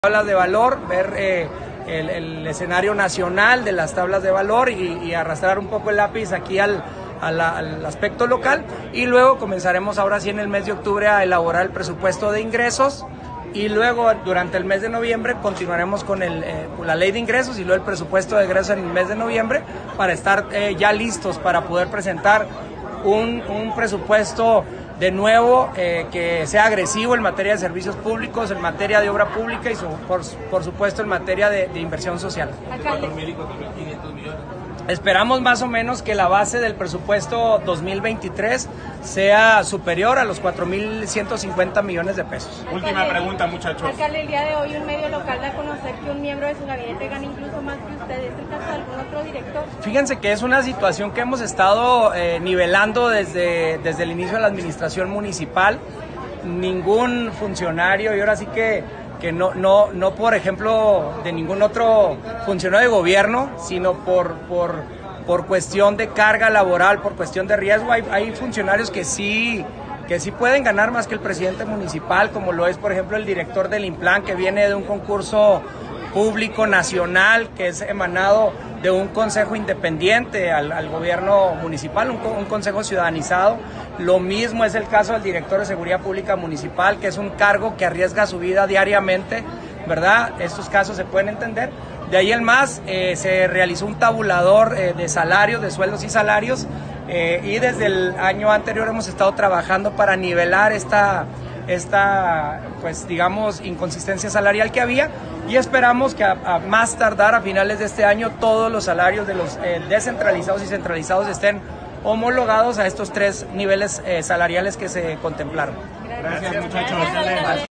Tablas de valor, ver el escenario nacional de las tablas de valor y arrastrar un poco el lápiz aquí al aspecto local, y luego comenzaremos ahora sí en el mes de octubre a elaborar el presupuesto de ingresos, y luego durante el mes de noviembre continuaremos con la ley de ingresos y luego el presupuesto de egresos en el mes de noviembre para estar ya listos para poder presentar un presupuesto de nuevo que sea agresivo en materia de servicios públicos, en materia de obra pública y por supuesto en materia de inversión social. 4.000 y 4.500 millones. Esperamos más o menos que la base del presupuesto 2023 sea superior a los 4.150 millones de pesos. Última pregunta, muchachos. Alcalde, el día de hoy un medio local da a conocer que un miembro de su gabinete gana incluso más que usted. ¿Es el caso de algún otro director? Fíjense que es una situación que hemos estado nivelando desde el inicio de la administración municipal. Ningún funcionario, y ahora sí que no por ejemplo de ningún otro funcionario de gobierno, sino por cuestión de carga laboral, por cuestión de riesgo. Hay funcionarios que sí pueden ganar más que el presidente municipal, como lo es por ejemplo el director del Implan, que viene de un concurso público nacional, que es emanado de un consejo independiente al gobierno municipal, un consejo ciudadanizado. Lo mismo es el caso del director de Seguridad Pública Municipal, que es un cargo que arriesga su vida diariamente, ¿verdad? Estos casos se pueden entender. De ahí en más, se realizó un tabulador de salarios, de sueldos y salarios, y desde el año anterior hemos estado trabajando para nivelar esta pues digamos inconsistencia salarial que había, y esperamos que a más tardar a finales de este año todos los salarios de los descentralizados y centralizados estén homologados a estos tres niveles salariales que se contemplaron. Gracias, muchachos.